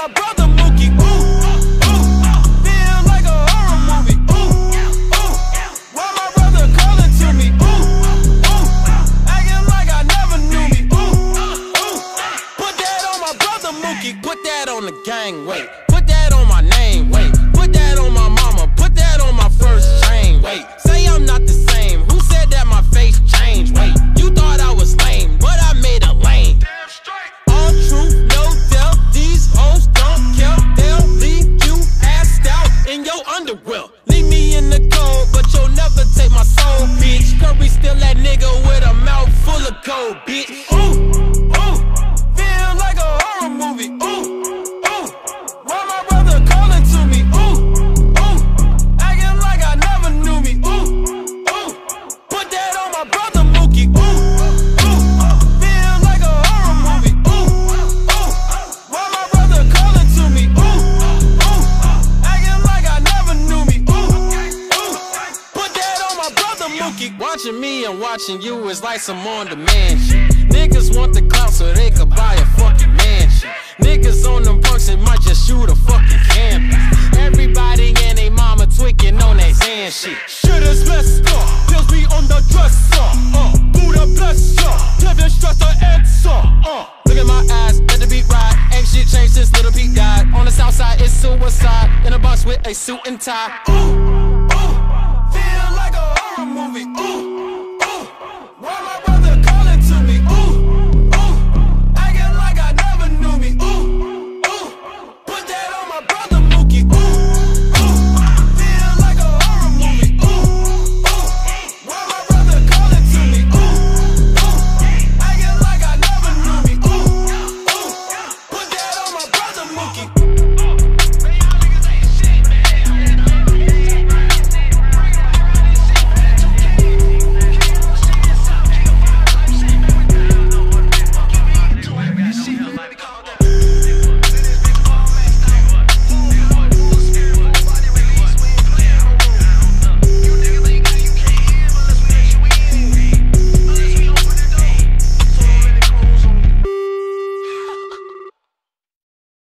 my brother Mookie. Ooh, ooh, feel like a horror movie. Ooh, ooh, why my brother calling to me? Ooh, ooh, acting like I never knew me. Ooh, ooh, put that on my brother Mookie. Put that on the gang, wait. Put that on my name, wait. Put that on my mama. Put that on my first chain, wait. Say I'm not the same. Who said that my face changed? Wait, you thought I was lame, but I made a lane. All truth, no doubt. These hoes don't care. They'll leave you assed out in your underwear. Leave me in the cold, but you'll never take my soul, bitch. Curry still that nigga with a mouth full of gold, bitch. Ooh, ooh, feel like a horror movie. Ooh, ooh, why my brother calling to me? Ooh, ooh, acting like I never knew me. Ooh, ooh, put that on my brother Mookie. Ooh, ooh, feel like a horror movie. Ooh, ooh, why my brother calling to me? Ooh, ooh, acting like I never knew me. Ooh, ooh, put that on my brother Mookie. Watching me and watching you is like some on-demand shit. Niggas want the clout so they could buy a fucking mansion. Niggas on them punks and might just shoot a fucking campus. Everybody and they mama tweaking on that Zan shit. Shit is messed up, pills be on the dresser. Buddha bless ya, Kevin stress the answer. Look at my eyes, let the beat ride. Ain't shit changed since Little Pete died. On the south side it's suicide, in a box with a suit and tie. Ooh, ooh, feel like a horror movie. Ooh.